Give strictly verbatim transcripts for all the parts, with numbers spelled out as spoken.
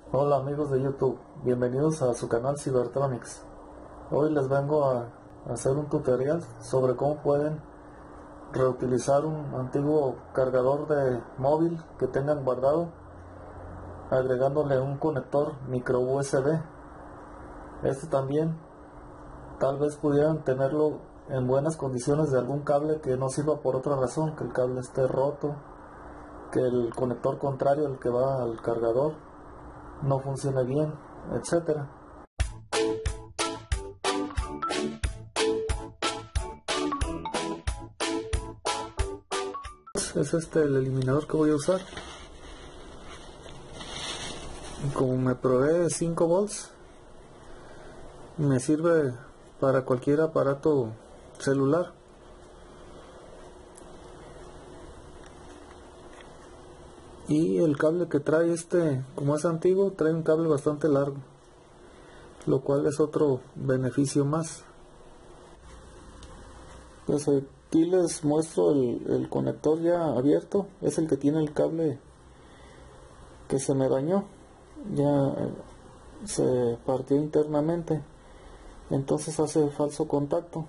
Hola amigos de YouTube, bienvenidos a su canal Cybertronics. Hoy les vengo a hacer un tutorial sobre cómo pueden reutilizar un antiguo cargador de móvil que tengan guardado, agregándole un conector micro U S B. Este también tal vez pudieran tenerlo en buenas condiciones de algún cable que no sirva por otra razón, que el cable esté roto, que el conector contrario al que va al cargador no funcione bien, etcétera. Es este el eliminador que voy a usar. Como me provee cinco volts, me sirve para cualquier aparato celular. Y el cable que trae este, como es antiguo, trae un cable bastante largo, lo cual es otro beneficio más. Pues aquí les muestro el, el conector ya abierto. Es el que tiene el cable que se me dañó, ya se partió internamente, entonces hace falso contacto.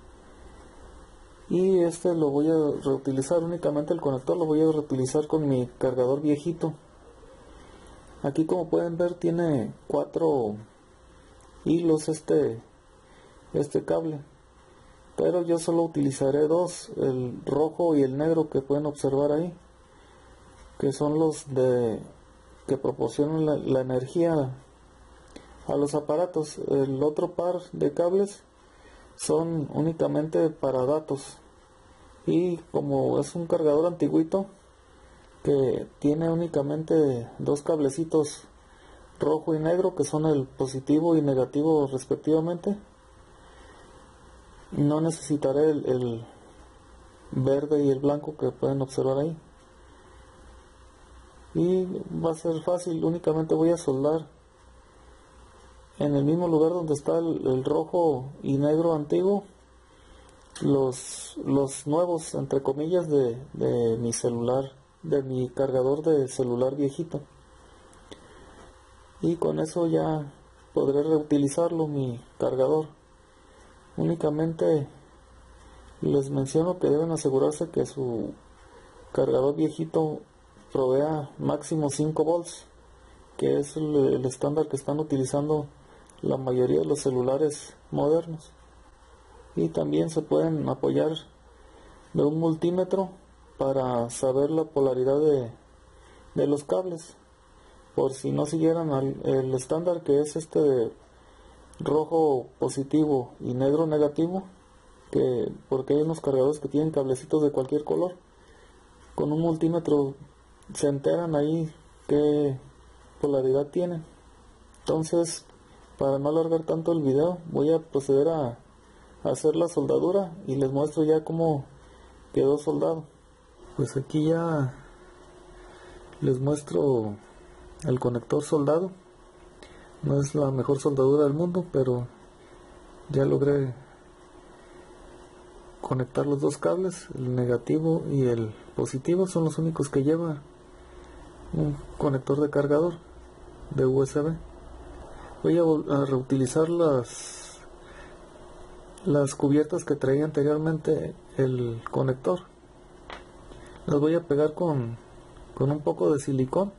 Y este lo voy a reutilizar, únicamente el conector lo voy a reutilizar con mi cargador viejito. Aquí, como pueden ver, tiene cuatro hilos este este cable, pero yo solo utilizaré dos, el rojo y el negro, que pueden observar ahí, que son los de que proporcionan la, la energía a los aparatos. El otro par de cables son únicamente para datos, y como es un cargador antiguito que tiene únicamente dos cablecitos rojo y negro, que son el positivo y negativo respectivamente, no necesitaré el, el verde y el blanco que pueden observar ahí, y va a ser fácil. Únicamente voy a soldar en el mismo lugar donde está el, el rojo y negro antiguo los, los nuevos, entre comillas, de, de mi celular, de mi cargador de celular viejito, y con eso ya podré reutilizarlo, mi cargador. Únicamente les menciono que deben asegurarse que su cargador viejito provea máximo cinco volts, que es el, el estándar que están utilizando la mayoría de los celulares modernos. Y también se pueden apoyar de un multímetro para saber la polaridad de, de los cables, por si no siguieran al, el estándar, que es este de rojo positivo y negro negativo, que porque hay unos cargadores que tienen cablecitos de cualquier color. Con un multímetro se enteran ahí qué polaridad tienen. Entonces, para no alargar tanto el video, voy a proceder a hacer la soldadura y les muestro ya cómo quedó soldado. Pues aquí ya les muestro el conector soldado. No es la mejor soldadura del mundo, pero ya logré conectar los dos cables, el negativo y el positivo. Son los únicos que lleva un conector de cargador de U S B. Voy a, a reutilizar las las cubiertas que traía anteriormente el conector. Las voy a pegar con, con un poco de silicón,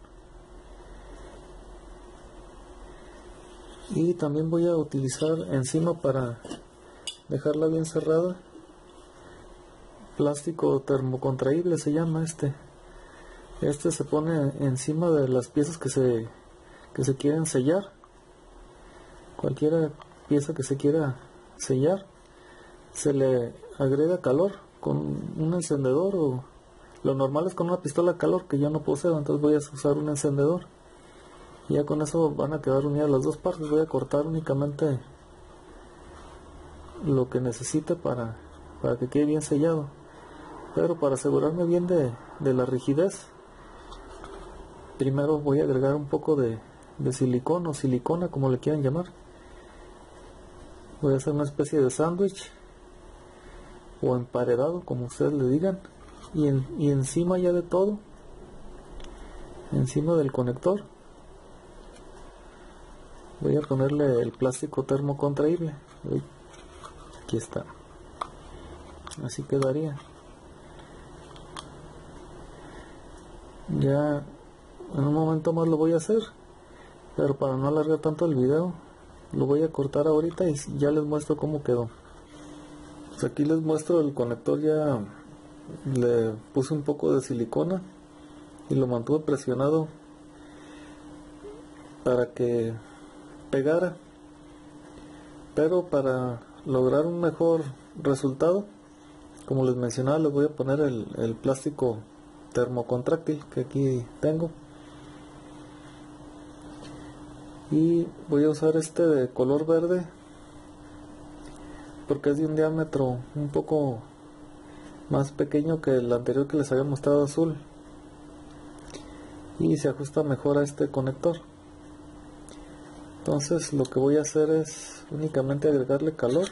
y también voy a utilizar encima, para dejarla bien cerrada, plástico termocontraíble se llama este. Este se pone encima de las piezas que se, que se quieren sellar. Cualquier pieza que se quiera sellar, se le agrega calor con un encendedor, o lo normal es con una pistola de calor, que yo no poseo, entonces voy a usar un encendedor. Y ya con eso van a quedar unidas las dos partes. Voy a cortar únicamente lo que necesite para, para que quede bien sellado, pero para asegurarme bien de, de la rigidez, primero voy a agregar un poco de, de silicón o silicona, como le quieran llamar. Voy a hacer una especie de sándwich o emparedado, como ustedes le digan, y, en, y encima ya de todo, encima del conector, Voy a ponerle el plástico termocontraíble. Uy, aquí está. Así quedaría. Ya en un momento más lo voy a hacer, pero para no alargar tanto el video, lo voy a cortar ahorita y ya les muestro cómo quedó. Pues aquí les muestro el conector. Ya le puse un poco de silicona y lo mantuve presionado para que pegara, pero para lograr un mejor resultado, como les mencionaba, les voy a poner el, el plástico termocontráctil que aquí tengo, y voy a usar este de color verde porque es de un diámetro un poco más pequeño que el anterior que les había mostrado, azul, y se ajusta mejor a este conector. Entonces lo que voy a hacer es únicamente agregarle calor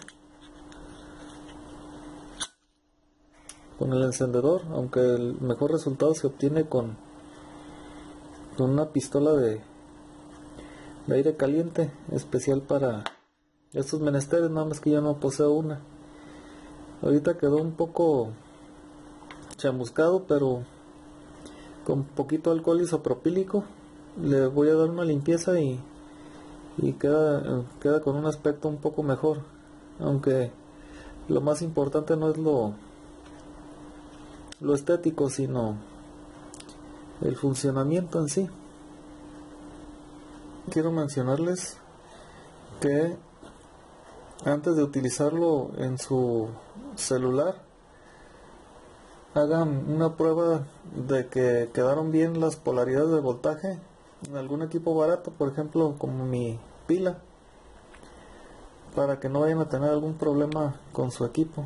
con el encendedor, aunque el mejor resultado se obtiene con, con una pistola de, de aire caliente especial para estos menesteres, nada más que yo no poseo una. Ahorita quedó un poco chamuscado, pero con poquito alcohol isopropílico le voy a dar una limpieza y, y queda, queda con un aspecto un poco mejor, aunque lo más importante no es lo lo estético, sino el funcionamiento en sí. Quiero mencionarles que antes de utilizarlo en su celular, hagan una prueba de que quedaron bien las polaridades de voltaje en algún equipo barato, por ejemplo como mi pila, para que no vayan a tener algún problema con su equipo,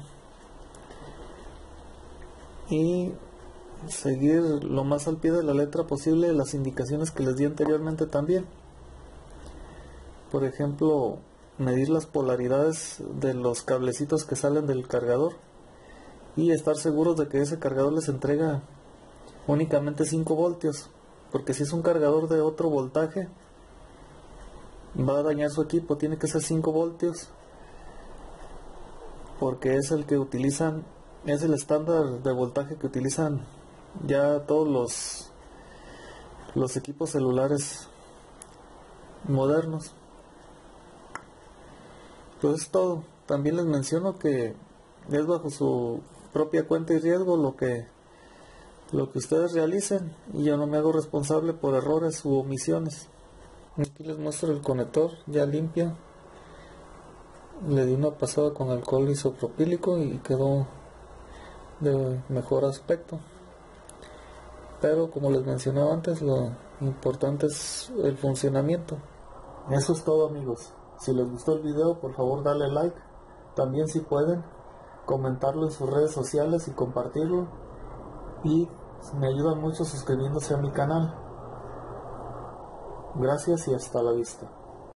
y seguir lo más al pie de la letra posible las indicaciones que les di anteriormente también. Por ejemplo, medir las polaridades de los cablecitos que salen del cargador y estar seguros de que ese cargador les entrega únicamente cinco voltios, porque si es un cargador de otro voltaje va a dañar su equipo. Tiene que ser cinco voltios porque es el que utilizan, es el estándar de voltaje que utilizan ya todos los los equipos celulares modernos. Pues es todo. También les menciono que es bajo su propia cuenta y riesgo lo que lo que ustedes realicen, y yo no me hago responsable por errores u omisiones. Aquí les muestro el conector ya limpio. Le di una pasada con alcohol isopropílico y quedó de mejor aspecto, pero como les mencionaba antes, lo importante es el funcionamiento. Eso es todo, amigos. Si les gustó el video, por favor dale like. También, si pueden, comentarlo en sus redes sociales y compartirlo, y me ayudan mucho suscribiéndose a mi canal. Gracias y hasta la vista.